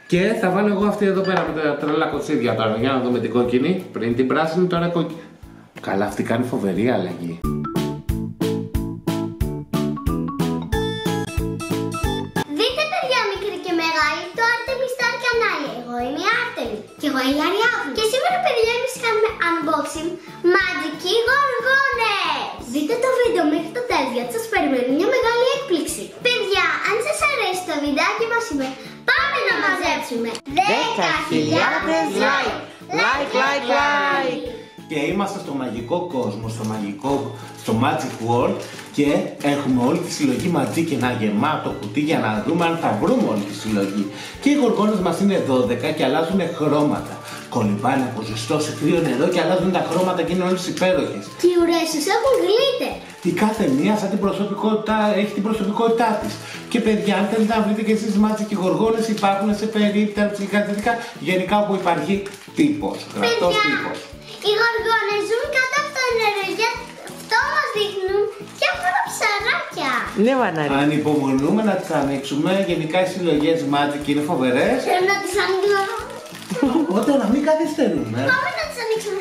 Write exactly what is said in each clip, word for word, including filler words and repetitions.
Και θα βάλω εγώ αυτή εδώ πέρα με τα τρελά κοτσίδια τώρα. Για να δούμε την κόκκινη. Πριν την πράσινη, τώρα κόκκινη. Καλά, αυτή κάνει φοβερή αλλαγή. Δείτε, παιδιά μικρή και μεγάλη, το Artemis Star κανάλι. Εγώ είμαι η Artemis. Και εγώ η Αριάδη. Και σήμερα, παιδιά, εμείς κάνουμε unboxing μαγικοί γοργόνες. Δείτε το βίντεο μέχρι το τέλος, γιατί σας περιμένει μια μεγάλη έκπληξη. Παιδιά, αν σας αρέσει το βιντεάκι μας σήμερα, πάμε να μαζέψουμε δέκα χιλιάδες like. Like, like, like. Και είμαστε στο μαγικό κόσμο, στο μαγικό, στο Magic World και έχουμε όλη τη συλλογή μαζί και ένα γεμάτο κουτί για να δούμε αν θα βρούμε όλη τη συλλογή. Και οι γοργόνες μας είναι δώδεκα και αλλάζουν χρώματα. Κολυμπάνε από ζεστό σε κρύο νερό και αλλάζουν τα χρώματα και είναι όλες υπέροχες. Και οι ουρές τους έχουν γλίτερ. Η κάθε μία σαν την προσωπικότητα, έχει την προσωπικότητά της. Και παιδιά, αν θέλετε να βρείτε και εσείς Magic και γοργόνες, υπάρχουν σε περίπτωση κατευθυντικά γενικά όπου υπάρχει τύπος, γραπτός τύπος. Οι γοργόνες ζουν κάτω από το νερό, γι' αυτό μας δείχνουν διάφορα ψαράκια. Ναι, Βανάρη. Ανυπομονούμε να τις ανοίξουμε. Γενικά οι συλλογές Magic είναι φοβερές. Θέλω να τις ανοίξω. Οπότε να μην καθυστερούμε. Πάμε να τις ανοίξουμε.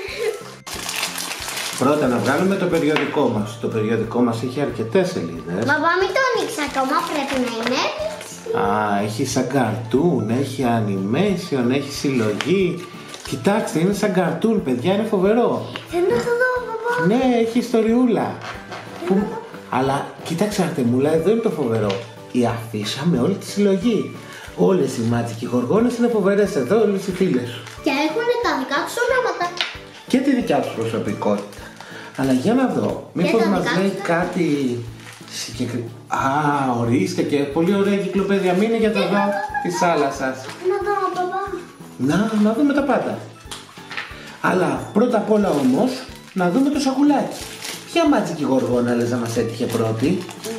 Πρώτα να βγάλουμε το περιοδικό μας. Το περιοδικό μας έχει αρκετές σελίδες. Μπαμπά, μην το ανοίξει ακόμα, πρέπει να είναι. Α, έχει σαν καρτούν, έχει animation, έχει συλλογή. Κοιτάξτε, είναι σαν καρτούν, παιδιά, είναι φοβερό. Θέλω να το δω, μπαμπά. Ναι, έχει ιστοριούλα. Που... Αλλά κοίταξε, Αρτεμούλα, εδώ είναι το φοβερό. Η αφίσα με όλη τη συλλογή. Όλες οι Magic και οι γοργόνες είναι φοβερές εδώ, όλες οι φίλες σου. Και έχουν τα δικά τους ονόματα. Και τη δικιά τους προσωπικότητα. Αλλά για να δω, μήπως τα μας δικά λέει τους. κάτι συγκεκριμένο. Α, ορίστε, και πολύ ωραία κυκλοπαίδεια. Μείνε για το δω της θάλασσας. Να δω, μπαμπά. Να, να δούμε τα πάντα. Αλλά πρώτα απ' όλα όμως, να δούμε το σακουλάκι. Ποια Magic και γοργόνα λες να μας έτυχε πρώτη?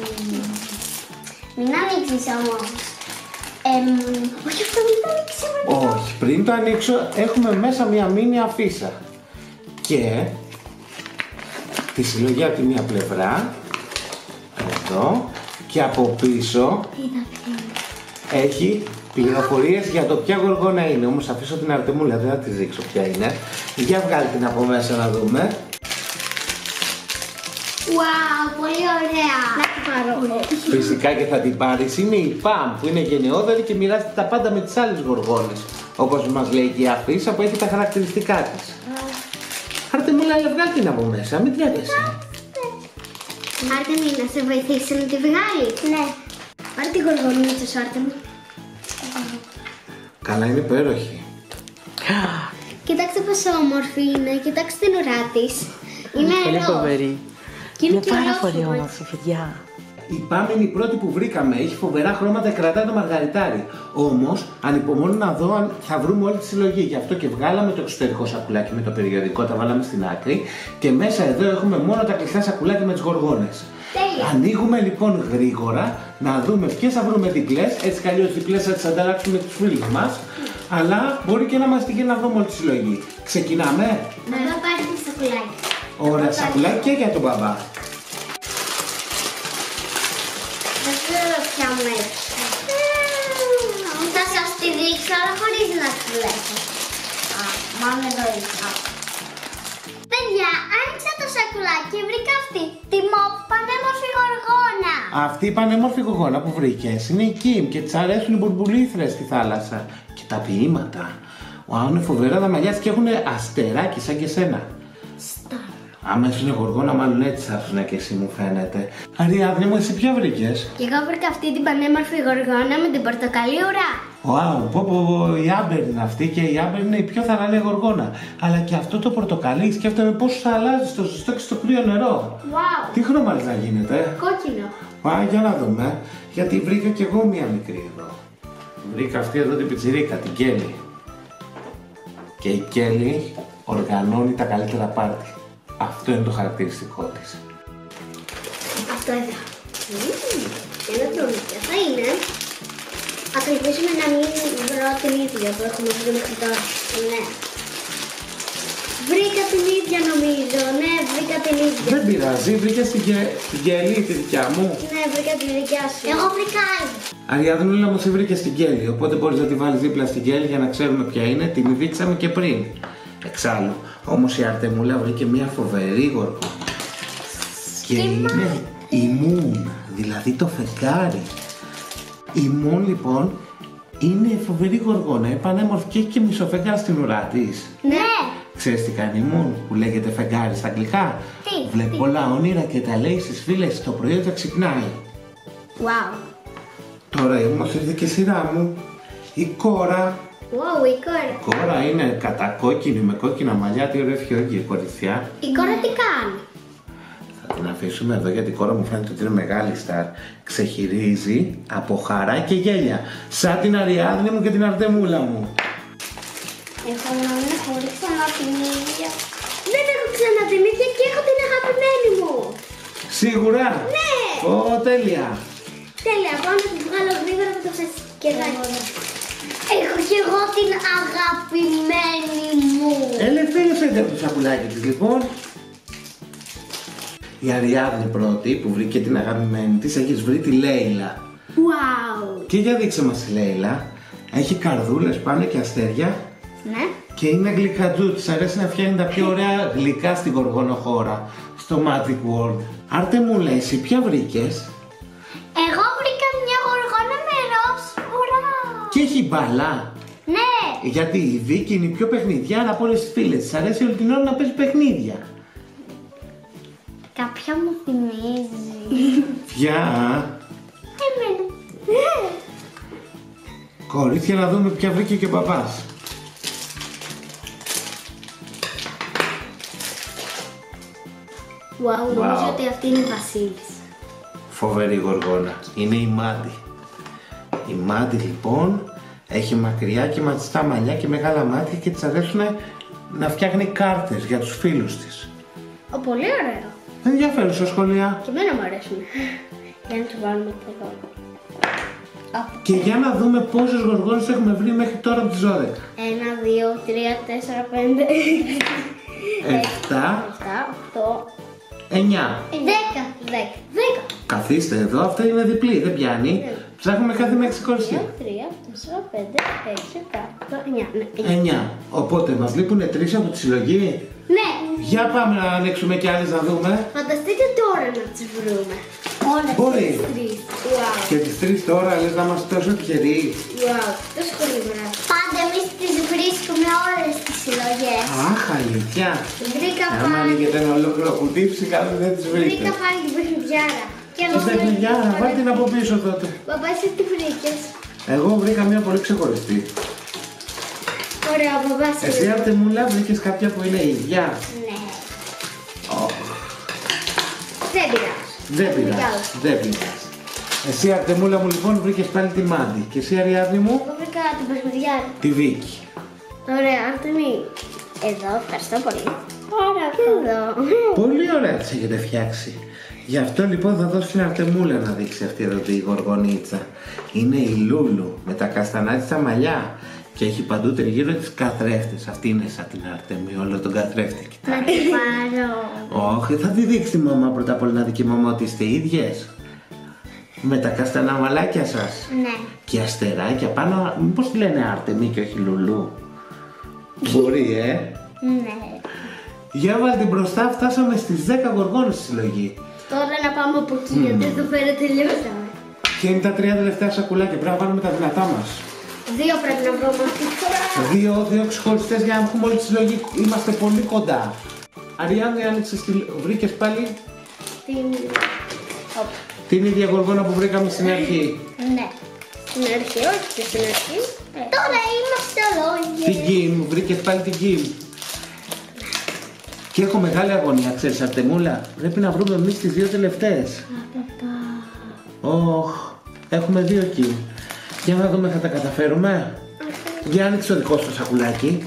Μην ανοίξεις όμως. Εμ, όχι αυτό, μην το ανοίξεις. Όχι, πριν το ανοίξω έχουμε μέσα μια μίνι αφίσα. Και τη συλλογή από τη μία πλευρά, εδώ, και από πίσω έχει πληροφορίες για το ποια γοργόνα είναι. Όμως αφήσω την Αρτεμούλα, δεν θα τη δείξω ποια είναι. Για βγάλει την από μέσα να δούμε. Wow, πολύ ωραία. Να την πάρω. Φυσικά και θα την πάρεις. Είναι η Παμ που είναι γενναιόδορη και μοιράζεται τα πάντα με τις άλλες γοργόνες. Όπως μας λέει και η αφίσα που έχει τα χαρακτηριστικά της. Αρτεμούλα, αλλά βγάλει την από μέσα, μην τρέπεσαι. Άρτεμι, να σε βοηθήσει να τη βγάλει. Ναι. Πάρε την γοργονίτσα σου, Άρτεμι. Καλά, είναι υπέροχη. Κοιτάξτε πόσο όμορφη είναι, κοιτάξτε την ουρά της. Είναι Πολύ ροζ. φοβερή. Και είναι Είναι και πάρα ροζ, πολύ έτσι. όμορφη, παιδιά. Η Παμ είναι η πρώτη που βρήκαμε. Έχει φοβερά χρώματα, κρατάει το μαργαριτάρι. Όμως, ανυπομονώ να δω αν θα βρούμε όλη τη συλλογή. Γι' αυτό και βγάλαμε το εξωτερικό σακουλάκι με το περιοδικό, τα βάλαμε στην άκρη. Και μέσα εδώ έχουμε μόνο τα κλειστά σακουλάκια με τις γοργόνες. Τέλεια. Ανοίγουμε λοιπόν γρήγορα να δούμε ποιες θα βρούμε διπλές. Έτσι κι αλλιώς διπλές θα τις ανταλλάξουμε με τους φίλους μας. Αλλά μπορεί και να μας τυχαίνει να βρούμε όλη τη συλλογή. Ξεκινάμε. Μπαμπά, πάρε τη σακουλάκι. Ωραία, σακουλάκι και για τον μπαμπά. Δεν ξέρω ποια μου έρχεται. Θα σας τη δείξω, αλλά χωρίς να τη βλέπω. Α, μάλλον εδώ είναι. Παιδιά, άνοιξα το σακουλάκι και βρήκα αυτή τη μοπ πανέμορφη γοργόνα. Αυτή η πανέμορφη γοργόνα που βρήκες είναι η Κιμ και της αρέσουν οι μπουρμπουλήθρες στη θάλασσα. Και τα ποίηματα. Wow, είναι φοβερά τα μαλλιά της και έχουν αστεράκι σαν και σένα. Άμα ήσουν γοργόνα, μάλλον έτσι θα ήσουν και εσύ, μου φαίνεται. Αριάδνη μου, εσύ ποια βρήκες? Και εγώ βρήκα αυτή την πανέμορφη γοργόνα με την πορτοκαλί ουρά. Wow, πω πω, η Άμπερ είναι αυτή και η Άμπερ είναι η πιο θαραλέα γοργόνα. Αλλά και αυτό το πορτοκαλί, σκέφτομαι πώς θα αλλάζει στο ζεστό και στο κρύο νερό. Wow. Τι χρώμα λες να γίνεται? Κόκκινο. Α, για να δούμε. Γιατί βρήκα κι εγώ μία μικρή εδώ. Βρήκα αυτή εδώ την πιτσιρίκα, την Κέλλη. Και η Κέλλη οργανώνει τα καλύτερα πάρτι. Αυτό είναι το χαρακτηριστικό της. Αυτό εδώ. Για να δούμε ποια θα είναι. Ας ελπίσουμε να μην βρω την ίδια που έχουμε βρει μέχρι τώρα. Ναι. Βρήκα την ίδια νομίζω. Ναι, βρήκα την ίδια. Δεν πειράζει, βρήκε την Κέλλη τη δικιά μου. Ναι, βρήκα τη δικιά σου. Εγώ βρήκα άλλη. Αριαδνούλα μου, τη βρήκε στην Κέλλη. Οπότε μπορεί να τη βάλει δίπλα στην Κέλλη για να ξέρουμε ποια είναι. Την δείξαμε και πριν. Εξάλλου, όμως η Αρτεμούλα βρήκε μια φοβερή γοργόνα. Και είναι η Μουν, δηλαδή το φεγγάρι. Η Μουν λοιπόν είναι φοβερή γοργόνα, είναι πανέμορφη και έχει και μισοφεγγάρι στην ουρά της. Ναι. Ξέρεις τι κάνει η Μουν που λέγεται φεγγάρι στα αγγλικά? Τι? Βλέπει τι? πολλά όνειρα και τα λέει στις φίλες το πρωί όταν ξυπνάει. Wow. Τώρα όμως ήρθε και η σειρά μου. Η Κόρα. Wow, η κόρα. Κόρα είναι κατακόκκινη με κόκκινα μαλλιά, τι ωραία φιόγκη η κοριτσιά. Η κόρα τι κάνει? Θα την αφήσουμε εδώ γιατί η Κόρα μου φαίνεται ότι είναι μεγάλη στάρ. Ξεχυρίζει από χαρά και γέλια. Σαν την Αριάδνη μου και την Αρτεμούλα μου. Έχω να μην έχω ξανά την ίδια. Δεν έχω ξανά την ίδια και έχω την αγαπημένη μου. Σίγουρα. Ναι. Ω, τέλεια. Τέλεια, πάω να τη βγάλω γρήγορα από το φεσκεδάκι. Έχω και εγώ την αγαπημένη μου. Ελευθέρωσε από το σακουλάκι της λοιπόν. Η Αριάδνη πρώτη που βρήκε την αγαπημένη της, έχεις βρει τη Λέιλα. Wow. Και για δείξε μας τη Λέιλα. Έχει καρδούλες πάνω και αστέρια. Ναι. Και είναι γλυκατζού, της αρέσει να φτιάχνει τα πιο ωραία γλυκά στην γοργονοχώρα, στο Magic World. Αρτεμούλα, εσύ ποια βρήκες? Εγώ βρήκα μια γοργόνα με ροζ ουρά. Και έχει μπάλα. Ναι. Γιατί η Βίκη είναι η πιο παιχνιδιάρα από όλες τις φίλες. Της αρέσει όλη την ώρα να παίζει παιχνίδια. Κάποια μου θυμίζει. Ποια? Εμένα. Κορίτσια, να δούμε ποια βρήκε και ο παπάς. Wow, νομίζω ότι αυτή είναι η Βασίλισσα. Φοβερή γοργόνα. Είναι η Μάντι. Η Μάντι λοιπόν έχει μακριά και ματιστά μαλλιά και μεγάλα μάτια και της αρέσουν να φτιάχνει κάρτες για τους φίλους της. Ω, πολύ ωραίο. Ενδιαφέρουσα σχολεία. Και εμένα μου αρέσουν. Για να του βάλουμε το εδώ. Και για να δούμε πόσες γοργόνες έχουμε βρει μέχρι τώρα από τις δώδεκα. Ένα, δύο, τρία, τέσσερα, πέντε, Εφτά, επτά, οκτώ, εννιά. δέκα. Δέκα. Δέκα. Καθίστε εδώ, αυτά είναι διπλή, δεν πιάνει. Ψάχνουμε κάθε μέχρι ξεχωριστή. Δύο, τρία, τέσσερα, πέντε, έξι, επτά, οκτώ, εννιά. Ναι. Εννιά. Οπότε μας λείπουν τρεις από τη συλλογή. Ναι. Για πάμε να ανοίξουμε κι άλλες να δούμε. Φανταστείτε τώρα να τις βρούμε. Όλες Μπορεί. τις τρεις. Wow. Και τις τρεις τώρα λες να είμαστε τόσο τυχεροί. Wow. Τόσο γρήγορα. Πάντα εμείς τις βρίσκουμε όλες τις συλλογές. Αχ, αλήθεια. Βρήκα Άμα πάλι. ανοίγετε ένα ολόκληρο κουτί, φυσικά δεν τις βρείτε. Βρήκα πάλι την παιχνιδιάρα. Και εγώ Την παιχνιδιάρα, βάλτε την από πίσω τότε. Παπά, εσύ τι βρήκες? Εγώ βρήκα μια πολύ ξεχωριστή. Ωραία, παπά. Εσύ Αρτεμούλα βρήκες κάποια που είναι ίδια. Ναι. Oh, Δεν πειράζει. δεν πειράζει, δεν πειράζει. Εσύ Αρτεμούλα μου λοιπόν βρήκες πάλι τη Μάντι. Και εσύ Αριάδνη μου, Εγώ βρήκα την παιχνιδιάρα. τη Βίκη. Ωραία, Αρτεμή. Εδώ, ευχαριστώ πολύ. Ωραία, εδώ. Πολύ ωραία τις έχετε φτιάξει. Γι' αυτό λοιπόν θα δώσω στην Αρτεμούλα να δείξει αυτή εδώ τη γοργονίτσα. Είναι η Λούλου με τα καστανάτιστα μαλλιά και έχει παντού τριγύρω τις καθρέφτες. Αυτή είναι σαν την Αρτεμή, όλο τον καθρέφτη. Να την πάρω. Όχι, θα τη δείξει η μαμά πρώτα απ' όλα να δει και η μαμά ότι είστε ίδιες. Με τα καστανά μαλάκια σας. Ναι. Και αστεράκια πάνω, μήπως τη λένε Αρτεμή και όχι Λουλού. Μπορεί, ε. Ναι. Για βάλτε την μπροστά, φτάσαμε στις δέκα γοργόνες στη συλλογή. Τώρα να πάμε από εκεί, γιατί εδώ πέρα τελειώσαμε. Και είναι τα τρία τελευταία σακουλάκια, πρέπει να βάλουμε τα δυνατά μας. Δύο πρέπει να βρούμε αυτή τη φορά. Δύο, δύο ξεχωριστές για να έχουμε όλη τη συλλογή, είμαστε πολύ κοντά. Αριάννη, άνοιξες, τη... βρήκες πάλι Την... Οπ. την ίδια γοργόνα που βρήκαμε στην αρχή. Ναι. Στην αρχή, όχι και στην αρχή. Ε. Τώρα είμαστε ολόγοι. Την Κιμ, βρήκες πάλι την Κιμ. Και έχω μεγάλη αγωνία, ξέρεις Αρτεμούλα. Πρέπει να βρούμε εμείς τις δύο τελευταίες. Ωχ, έχουμε δύο Κιμ. Για να δούμε, θα τα καταφέρουμε. Για άνοιξε το δικό σου σακουλάκι.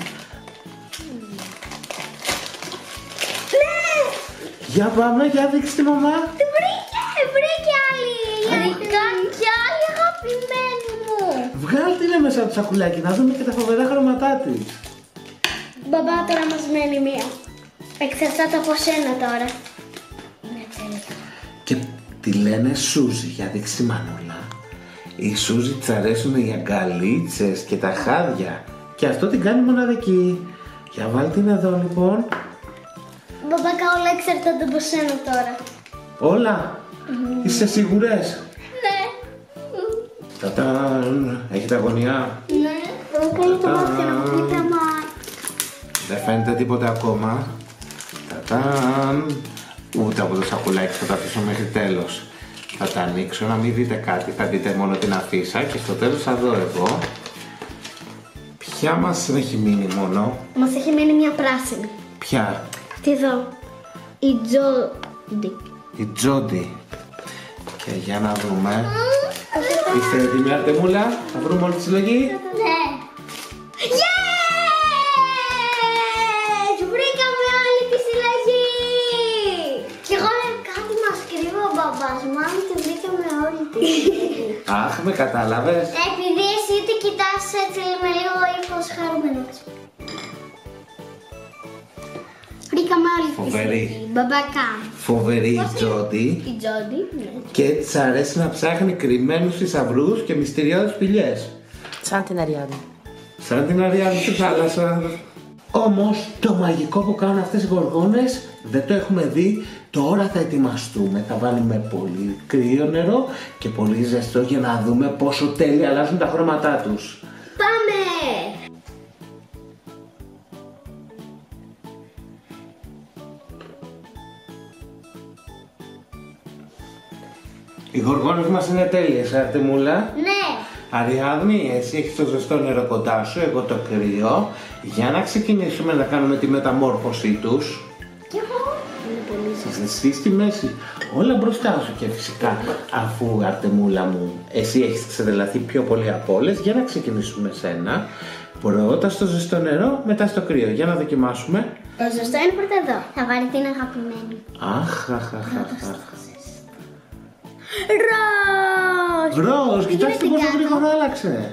Ναι! Για πάμε, για δείξει τη μαμά. Τη βρήκε, βρήκε άλλη. Βρήκα και άλλη αγαπημένη μου. Βγάλ' την μέσα από το σακουλάκι, να δούμε και τα φοβερά χρώματά της. Μπαμπά, τώρα μας μένει μία. Εξαρτάται από σένα τώρα. Είναι τέλεια. Και τη λένε Σούζη, για δείξει μανούλα. Η Σούζη της αρέσουν οι αγκαλίτσες και τα χάδια. Και αυτό την κάνει μοναδική. Για βάλ την εδώ λοιπόν. Μπαμπάκα, όλα εξαρτάται από σένα τώρα. Όλα. Mm. Είστε σίγουρες? Ναι. Τατάν. Έχετε αγωνιά? Ναι. Μπαμπάκα, το μάθημα να μου πει τα μάτια. Δεν φαίνεται τίποτα ακόμα. Τατάν. Ούτε από το σακουλάκι θα τα αφήσω μέχρι τέλος. Θα τα ανοίξω να μην δείτε κάτι. Θα δείτε μόνο την αφίσα και στο τέλος θα δω εγώ. Ποια μας έχει μείνει μόνο? Μας έχει μείνει μια πράσινη. Ποια? Τι εδώ. Η Τζόντι. Η Τζόντι. Και για να δούμε. Είστε έτοιμοι, Αρτεμούλα? Θα βρούμε όλη τη συλλογή? Ναι. Yes! Βρήκαμε όλη τη συλλογή! Κι εγώ λέω κάτι μας κρύβει ο μπαμπάς μου, αν τη βρήκαμε όλη τη συλλογή. Αχ, με κατάλαβες. Επειδή εσύ τη κοιτάς έτσι με λίγο ύφος χαρούμενος. Βρήκαμε όλη τη Φοβερή. συλλογή. Μπαμπακά. Φοβερή η Τζόντι. Η Τζόντι, ναι. Και της αρέσει να ψάχνει κρυμμένους θησαυρούς και μυστηριώδεις σπηλιές. Σαν την Αριάδνη. Σαν την Αριάδνη στη θάλασσα. Όμως το μαγικό που κάνουν αυτές οι γοργόνες δεν το έχουμε δει. Τώρα θα ετοιμαστούμε. Θα βάλουμε πολύ κρύο νερό και πολύ ζεστό για να δούμε πόσο τέλεια αλλάζουν τα χρώματά τους. Πάμε! Οι γοργόνες μας είναι τέλειες, Αρτεμούλα. Ναι! Αριάδνη, εσύ έχεις το ζεστό νερό κοντά σου, εγώ το κρύο. Για να ξεκινήσουμε να κάνουμε τη μεταμόρφωσή τους. Κι εγώ. Είναι πολύ ζεστό. Εσύ στη μέση. Όλα μπροστά σου και φυσικά, αφού Αρτεμούλα μου, εσύ έχεις ξεδελαθεί πιο πολύ από όλες, για να ξεκινήσουμε σένα. Πρώτα στο ζεστό νερό, μετά στο κρύο. Για να δοκιμάσουμε. Το ζεστό είναι πρώτα εδώ. Θα βάλει την αγαπημένη. Αχ, αχ, αχ, αχ, αχ. Ροζ! Ροζ, κοιτάξτε Γίνεται πόσο κάτω. γρήγορα άλλαξε.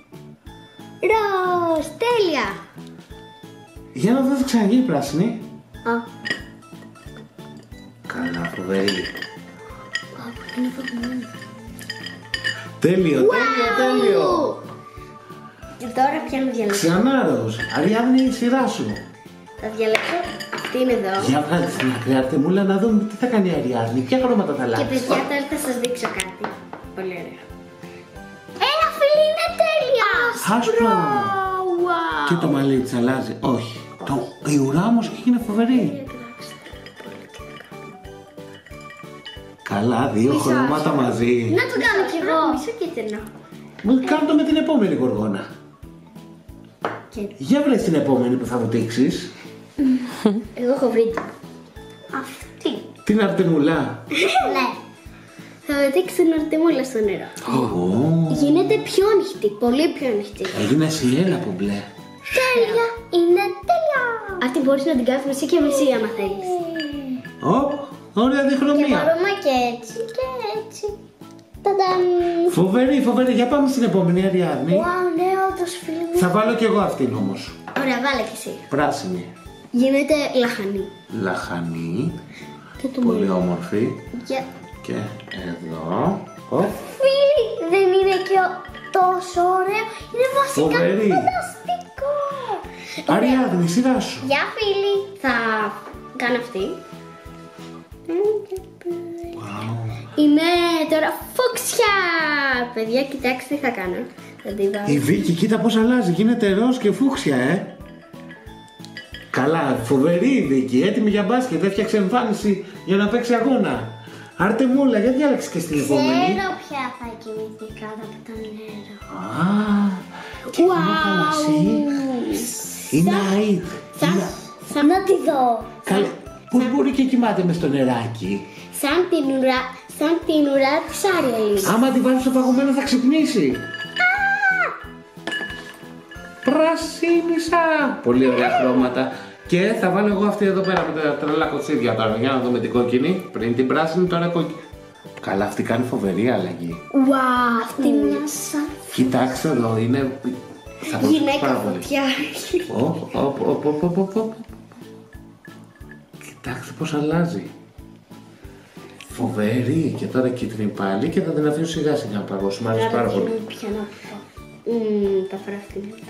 Ροζ! Τέλεια! Για να δω, θα ξαναγίνει πράσινη. Α, Καλά, φοβερή. είναι φοβημένη. Τέλειο, τέλειο, τέλειο. Και τώρα πια να διαλέξω. Ξανά ροζ. Αριάδνη, η σειρά σου. Θα διαλέξω. Αυτή είναι εδώ. Για βγάλτε την άκρη, Αρτεμούλα, να δούμε τι θα κάνει η Αριάδνη, ποια χρώματα θα Και αλλάξει. παιδιά, τώρα θα σας δείξω κάτι. Πολύ ωραίο. Ένα φίλι είναι τέλεια! Άσπρο. Wow. Και το μαλλί της αλλάζει. Όχι. Το... Η ουρά όμως είναι φοβερή. Καλά, δύο Μισό, χρώματα μισό. μαζί. Να το κάνω κι εγώ. Μισό κίτρινο. Κάνε το με την επόμενη γοργόνα. Και Για βρες την επόμενη που θα βουτήξεις. εγώ έχω βρει την. Αυτή. Την Αρτεμούλα. Ναι. Θα δείξω την αρτεμούλα στο νερό. Ω, Γίνεται πιο ανοιχτή, πολύ πιο ανοιχτή. έγινε σιέλα που μπλε. Τέλεια! Είναι τέλεια! Αυτή μπορείς να την κάνεις μισή και μισή άμα θέλεις. Ω, ωραία Και διχρωμία. μπορούμε και έτσι και έτσι. Τανταμ! Φοβερή, φοβερή. Για πάμε στην επόμενη, Αριάδνη. Wow, ναι, όντως φίλοι μου. Θα βάλω κι εγώ αυτήν όμως. Ωραία, βάλε κι εσύ. Πράσινη. Γίνεται λαχανή. Λαχανή. Και το Πολύ μόνο. όμορφη. Για... Και εδώ. Ω, Φίλοι, δεν είναι και ο- τόσο ωραίο. Είναι βασικά Φοβερή. φανταστικό. Αριάδνη, σειρά σου. Γεια φίλοι. Θα κάνω αυτή. Wow. Είναι τώρα φούξια. Παιδιά, κοιτάξτε τι θα κάνω. Θα την βάλω. Η Βίκη, κοίτα πώς αλλάζει. Γίνεται ροζ και φούξια, ε. Καλά, φοβερή η Βίκη. Έτοιμη για μπάσκετ. Έφτιαξε εμφάνιση για να παίξει αγώνα. Άρτεμούλα, γιατί διάλεξε και στην επόμενη. Ξέρω ποια θα κοιμηθεί κάτω από το νερό. Α, και είναι θαλασσί. Είναι αίτ. Είναι... Σαν να τη δω. Καλά, πώς μπορεί και κοιμάται μες στο νεράκι. Σαν την ουρά, σαν την ουρά της Άριελης. Άμα τη βάλει στο παγωμένο θα ξυπνήσει. Πρασίνισα. Πολύ ωραία χρώματα. Και θα βάλω εγώ αυτή εδώ πέρα με τα τρελά κοτσίδια τώρα. Για να δούμε την κόκκινη. Πριν την πράσινη, τώρα κόκκινη. Καλά, αυτή κάνει φοβερή αλλαγή. Wow, αυτή μια σαν. Κοιτάξτε εδώ, είναι Θα προσέξω Γυναίκα πάρα πολύ. φωτιά. Οπ, οπ, οπ, οπ, οπ, οπ, οπ. Κοιτάξτε πως αλλάζει. Φοβερή. Και τώρα κίτρινη πάλι και θα την αφήσω σιγά σιγά να παγώσει. Μ' άρεσε πάρα πολύ. Ποια να πω. Μμμ, τα φέρω αυτή μετά.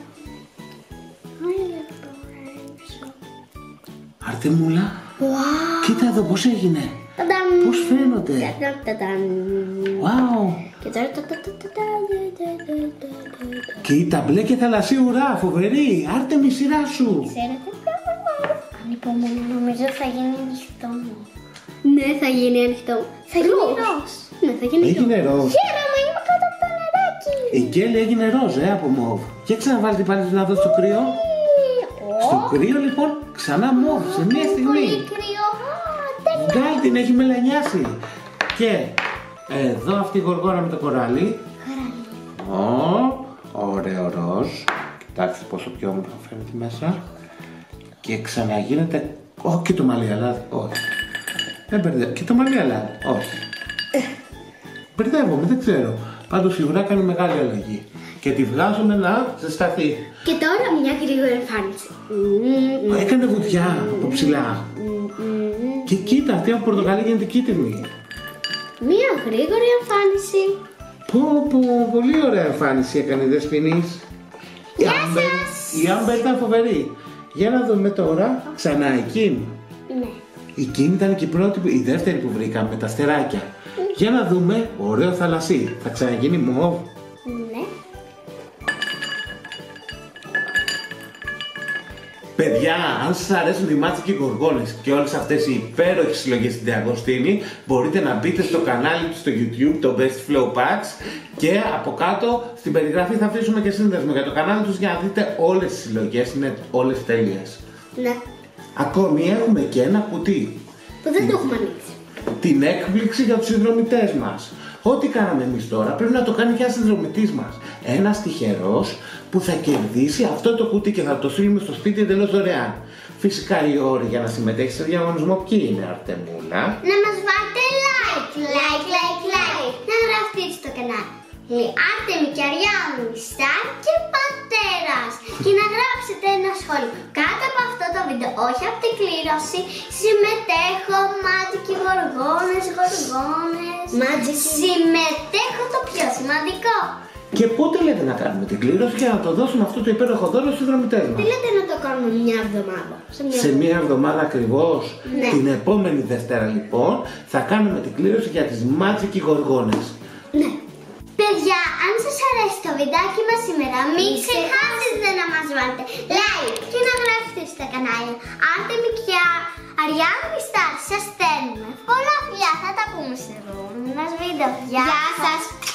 Αρτεμούλα, Wow. κοίτα εδώ πως έγινε. Τανταμ. Πώς φαίνονται. Τανταμ, τανταμ. Wow. Και τώρα τα τα τα τα τα τα τα τα τα. Κοίτα, μπλε και θαλασσί ουρά, φοβερή. Άρτεμι, σειρά σου. Ξέρετε, ανυπομονώ, νομίζω θα γίνει ανοιχτό. Ναι, θα γίνει ανοιχτό. Θα γίνει ροζ. Ναι, θα γίνει ροζ. Έγινε ροζ. Χαίρομαι, είμαι κάτω από το νεράκι. Η Γκέλη έγινε ροζ, ε, από μοβ. Και ξαναβάλει την πάλι να δω στο κρύο. Στο κρύο λοιπόν ξανά μοβ σε μία στιγμή. Πολύ κρύο. Γκάλ την έχει μελανιάσει. Και εδώ αυτή η γοργόνα με το κοράλι. Ω, ωραίο ροζ. Κοιτάξτε πόσο πιο όμορφα φαίνεται μέσα. Και ξαναγίνεται. Ω, και το μαλλί αλάτι. Όχι. Δεν μπερδεύω. Και το μαλλί αλάτι. Όχι. Μπερδεύομαι, δεν ξέρω. Πάντως σίγουρα κάνει μεγάλη αλλαγή. Και τη βγάζουμε να ζεσταθεί. Και τώρα μια γρήγορη εμφάνιση. Έκανε βουτιά από ψηλά. Και κοίτα, αυτή από πορτοκαλί γίνεται κίτρινη. Μια γρήγορη εμφάνιση. Πω πω, πολύ ωραία εμφάνιση έκανε η Δεσποινής. Γεια Η Άμπερ- σας. Η Άμπερ ήταν φοβερή. Για να δούμε τώρα ξανά η Κιμ. Ναι. Η Κιμ ήταν και η πρώτη, που- η δεύτερη που βρήκαμε με τα αστεράκια. Για να δούμε, ωραίο θαλασσί. Θα ξαναγίνει μοβ. Ναι. Παιδιά, αν σας αρέσουν οι μάτσικοι γοργόνες και όλες αυτές οι υπέροχες συλλογές στην Αγωστίνη, μπορείτε να μπείτε στο κανάλι του στο YouTube, το Best Flow Packs, και από κάτω στην περιγραφή θα αφήσουμε και σύνδεσμο για το κανάλι τους για να δείτε όλες τις συλλογές, είναι όλες τέλειες. Ναι. Ακόμη έχουμε και ένα κουτί, Που δεν το έχουμε ανοίξει. την έκπληξη για τους συνδρομητές μας. Ό,τι κάναμε εμείς τώρα πρέπει να το κάνει και ένας συνδρομητής μας. Ένας τυχερός που θα κερδίσει αυτό το κουτί και θα το στείλουμε στο σπίτι εντελώς δωρεάν. Φυσικά οι όροι για να συμμετέχει σε διαγωνισμό ποιοι είναι, Αρτεμούλα? Να μας βάλετε like, like, like, like. Να γραφτείτε στο κανάλι. Άρτεμι και Αριάννη, Σταρ και Πατέρας. Και να γράψετε ένα σχόλιο κάτω από αυτό το βίντεο, όχι από την κλήρωση. Συμμετέχω, μάτικοι γοργόνες, γοργόνες. Μάτικοι. Συμμετέχω, το πιο σημαντικό. Και πότε λέτε να κάνουμε την κλήρωση για να το δώσουμε αυτό το υπέροχο δώρο στους συνδρομητές Τι μας? λέτε να το κάνουμε μια εβδομάδα? Σε μία εβδομάδα ακριβώς. Ναι. Την επόμενη Δευτέρα λοιπόν θα κάνουμε την κλήρωση για τις μάτσικοι γοργόνες. Ναι. Παιδιά, αν σας αρέσει το βιντεάκι μας σήμερα, μην ξεχάσετε να μας βάλετε like και να γράψετε στο κανάλι. Άρτεμι και Αριάννη Σταρ, σας στέλνουμε πολλά φιλιά, θα τα πούμε σε επόμενο βίντεο. Γεια σας!